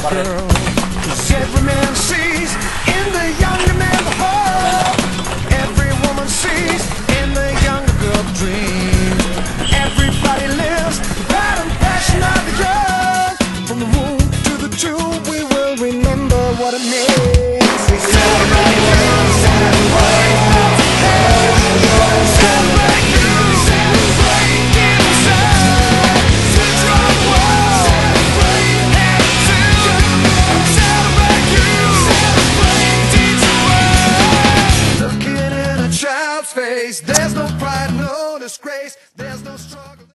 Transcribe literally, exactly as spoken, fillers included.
girl. 'Cause every man sees in the younger man the hope. Every woman sees in the younger girl the dream. Everybody lives the pride and passion of the young. From the womb to the tomb, we will remember what it means. We celebrate you, celebrate you, celebrate you, celebrate inside. Switch your world, celebrate attitude, celebrate you, celebrate teach the world. Looking in a child's face, there's no pride, no disgrace, there's no struggle.